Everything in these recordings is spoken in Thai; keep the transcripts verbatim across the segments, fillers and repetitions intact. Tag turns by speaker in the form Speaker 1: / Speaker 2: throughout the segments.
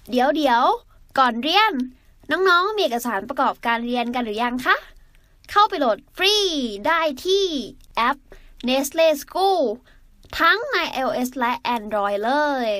Speaker 1: เดี๋ยวเดี๋ยวก่อนเรียนน้องๆมีเอกสารประกอบการเรียนกันหรือยังคะเข้าไปโหลดฟรีได้ที่แอป Nestle School ทั้งใน iOS และ Android เลย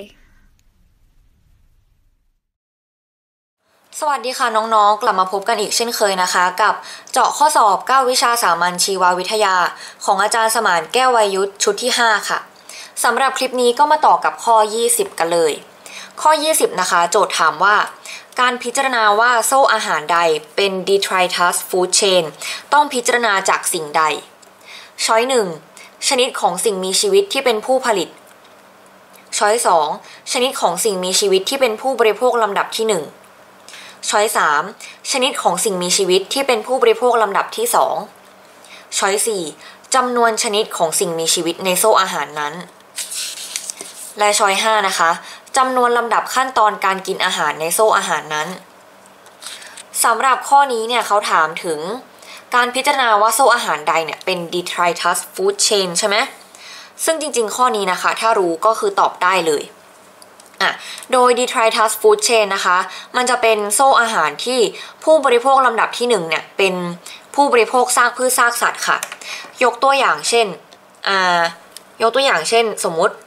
Speaker 2: สวัสดีค่ะน้องๆกลับมาพบกันอีกเช่นเคยนะคะกับเจาะข้อสอบเก้าวิชาสามัญชีววิทยาของอาจารย์สมานแก้ววัยยุทธชุดที่ห้าค่ะสำหรับคลิปนี้ก็มาต่อกับข้อยี่สิบกันเลยข้อยี่สิบนะคะโจทย์ถามว่าการพิจารณาว่าโซ่อาหารใดเป็น detritus food chain ต้องพิจารณาจากสิ่งใดช้อยหนึ่งชนิดของสิ่งมีชีวิตที่เป็นผู้ผลิตช้อยสองชนิดของสิ่งมีชีวิตที่เป็นผู้บริโภคลำดับที่หนึ่งช้อยสามชนิดของสิ่งมีชีวิตที่เป็นผู้บริโภคลำดับที่สองช้อยสี่จำนวนชนิดของสิ่งมีชีวิตในโซ่อาหารนั้นและช้อยห้านะคะจำนวนลำดับขั้นตอนการกินอาหารในโซ่อาหารนั้นสำหรับข้อนี้เนี่ยเขาถามถึงการพิจารณาว่าโซ่อาหารใดเนี่ยเป็น detritus food chain ใช่ไหมซึ่งจริงๆข้อนี้นะคะถ้ารู้ก็คือตอบได้เลยอ่ะโดย detritus food chain นะคะมันจะเป็นโซ่อาหารที่ผู้บริโภคลำดับที่หนึ่งเนี่ยเป็นผู้บริโภคซากพืชซากสัตว์ค่ะยกตัวอย่างเช่นอ่ายกตัวอย่างเช่นสมมุติ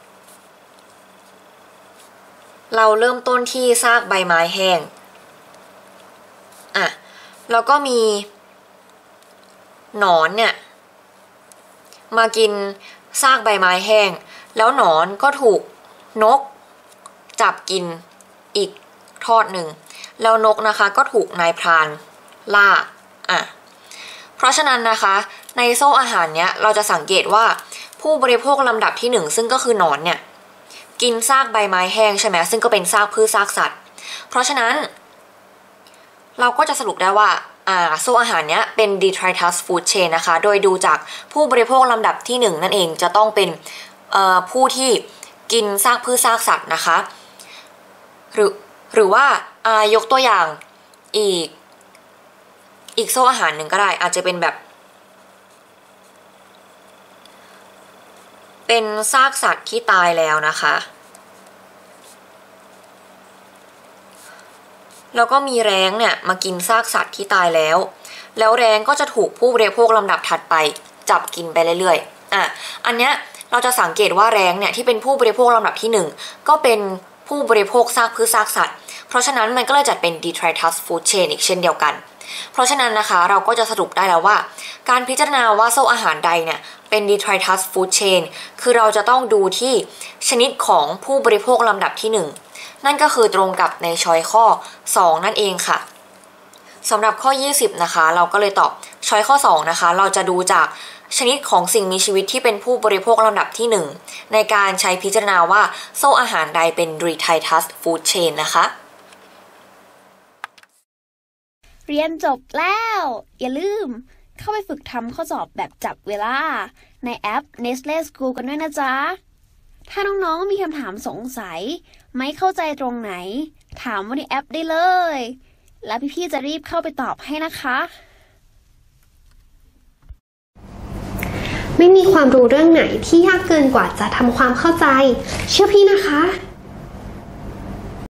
Speaker 2: เราเริ่มต้นที่ซากใบไม้แห้งอ่ะแล้วก็มีหนอนเนี่ยมากินซากใบไม้แห้งแล้วหนอนก็ถูกนกจับกินอีกทอดหนึ่งแล้วนกนะคะก็ถูกนายพรานล่าอ่ะเพราะฉะนั้นนะคะในโซ่อาหารเนี้ยเราจะสังเกตว่าผู้บริโภคลำดับที่หนึ่งซึ่งก็คือหนอนเนี่ยกินซากใบไม้แห้งใช่ไหมซึ่งก็เป็นซากพืชซากสัตว์เพราะฉะนั้นเราก็จะสรุปได้ว่าอ่าโซ่อาหารเนี้ยเป็น detritus food chain นะคะโดยดูจากผู้บริโภคลำดับที่หนึ่งนั่นเองจะต้องเป็นเอ่อผู้ที่กินซากพืชซากสัตว์นะคะหรือหรือว่าอ่ายกตัวอย่างอีกอีกโซ่อาหารหนึ่งก็ได้อาจจะเป็นแบบเป็นซากสัตว์ที่ตายแล้วนะคะแล้วก็มีแร้งเนี่ยมากินซากสัตว์ที่ตายแล้วแล้วแร้งก็จะถูกผู้บริโภคลำดับถัดไปจับกินไปเรื่อยๆอ่ะอันเนี้ยเราจะสังเกตว่าแร้งเนี่ยที่เป็นผู้บริโภคลำดับที่หนึ่งก็เป็นผู้บริโภคซากพืชซากสัตว์เพราะฉะนั้นมันก็เลยจัดเป็น detritus food chain อีกเช่นเดียวกันเพราะฉะนั้นนะคะเราก็จะสรุปได้แล้วว่าการพิจารณาว่าโซ่อาหารใดเนี่ยเป็น detritus food chain คือเราจะต้องดูที่ชนิดของผู้บริโภคลำดับที่หนึ่งนั่นก็คือตรงกับในช้อยข้อสองนั่นเองค่ะสำหรับข้อยี่สิบนะคะเราก็เลยตอบช้อยข้อสองนะคะเราจะดูจากชนิดของสิ่งมีชีวิตที่เป็นผู้บริโภคลำดับที่หนึ่งในการใช้พิจารณาว่าโซ่อาหารใดเป็น detritus food chain นะคะ
Speaker 1: เรียนจบแล้วอย่าลืมเข้าไปฝึกทำข้อสอบแบบจับเวลาในแอป Nestle School กันด้วยนะจ๊ะถ้าน้องๆมีคำถามสงสัยไม่เข้าใจตรงไหนถามว่าในแอปได้เลยแล้วพี่ๆจะรีบเข้าไปตอบให้นะคะ
Speaker 3: ไม่มีความรู้เรื่องไหนที่ยากเกินกว่าจะทำความเข้าใจเชื่อพี่นะคะ